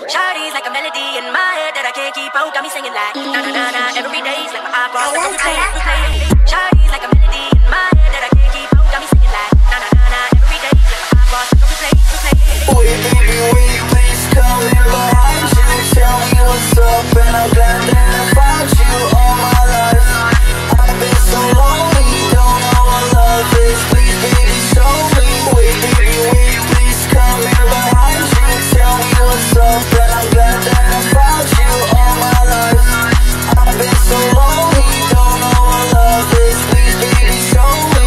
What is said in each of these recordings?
Shawty's like a melody in my head that I can't keep out. Got me singing like na na na na. Every day's like my iPod, like a replay, replay. Shawty's like a melody in my head that I can't keep out. Got me singing like na na na na. Every day's like my iPod, like a replay, replay. Wait, baby, wait, please come in behind you. Tell me what's up, and I'm glad that I found you all my life. I've been so lonely, don't know what love is. Please, baby, show me. Wait, baby, wait, please come in behind you. Tell me what's up, and I'm glad that I found you all my life. I've been so lonely, don't know what love is. Please, baby, show me.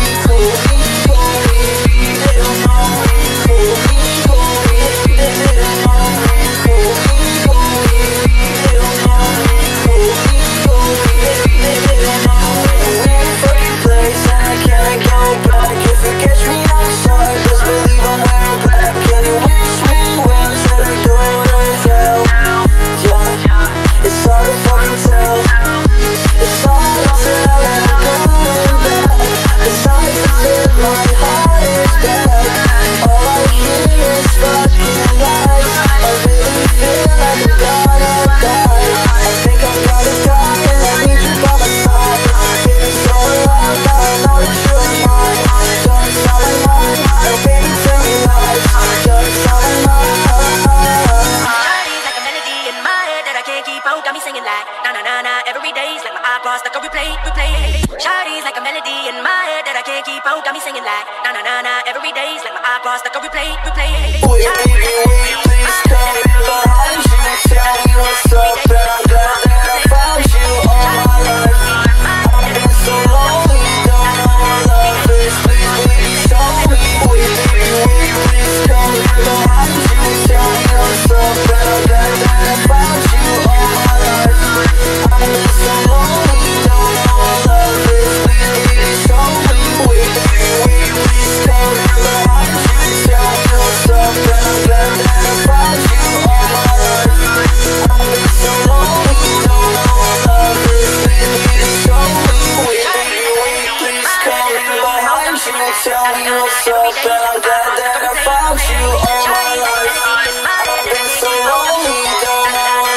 Got me singing like na na na na. Every day's like my iPod, like a replay, replay. Shawty's like a melody in my head that I can't keep out. Got me singing like na na na na. Every day's like my iPod, like a replay, replay. Wait, baby, wait, please come in behind you. Tell me what's up, and I'm glad that I found you all my life. I've been so lonely, don't know what love is. Please, baby, show me. Wait, baby, wait, please come in behind you. Tell me what's up, and I'm glad that I found you all my life. I've been so lonely, don't know what love is. Please, baby, show me. Wait, baby, wait, please come in behind you. Tell me what's up, and I'm glad that I found you all my life. I've been so lonely, don't know what love is. Please, baby, show me. Wait, baby, wait, please come in behind you. Tell me what's up, and I'm glad that I found you all my life. I've been so lonely, don't know